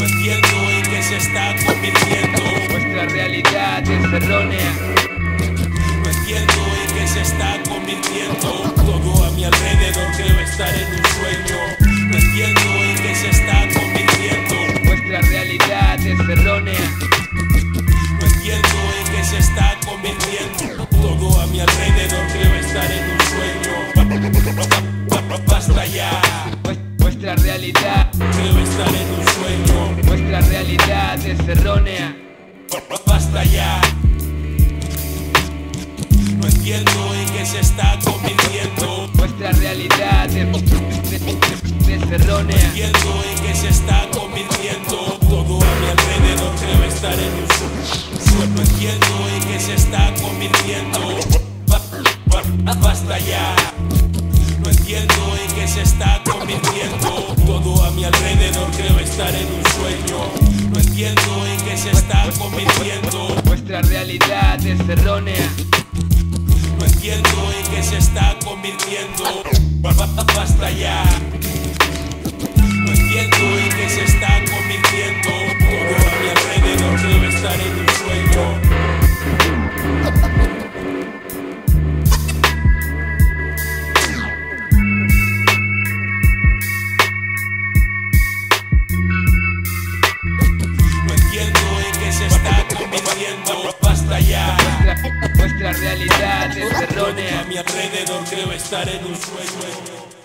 No entiendo en qué se está convirtiendo. Nuestra realidad es errónea. No entiendo en qué se está convirtiendo. Todo a mi alrededor creo estar en un sueño. No entiendo en qué se está convirtiendo. Nuestra realidad es errónea. No entiendo en qué se está convirtiendo. Todo a mi alrededor creo estar en un sueño. Basta ya. Nuestra realidad, Creo estar en un sueño. nuestra realidad es errónea. Basta ya. No entiendo en qué se está convirtiendo. Nuestra realidad es errónea. Entiendo en qué se está convirtiendo. Todo a mi alrededor creo estar en un sueño. No entiendo en qué se está convirtiendo. Basta ya. No entiendo en qué se está convirtiendo. Todo a mi alrededor creo estar en un sueño. No entiendo en qué se está convirtiendo. Nuestra realidad es errónea. No entiendo en qué se está convirtiendo. Basta ya. No entiendo en qué se está convirtiendo. Todo a mi alrededor creo estar en un sueño. No entiendo en qué se está convirtiendo. Basta ya. Nuestra realidad es Todo a errónea. mi alrededor creo estar en un sueño.